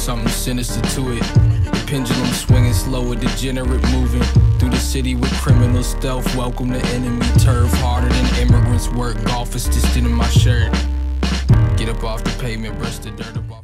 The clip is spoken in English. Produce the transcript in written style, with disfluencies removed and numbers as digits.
something sinister to it. The pendulum swinging slower, degenerate moving through the city with criminal stealth. Welcome to enemy turf, harder than immigrants work. Golf is distant in my shirt. Get up off the pavement, brush the dirt up off.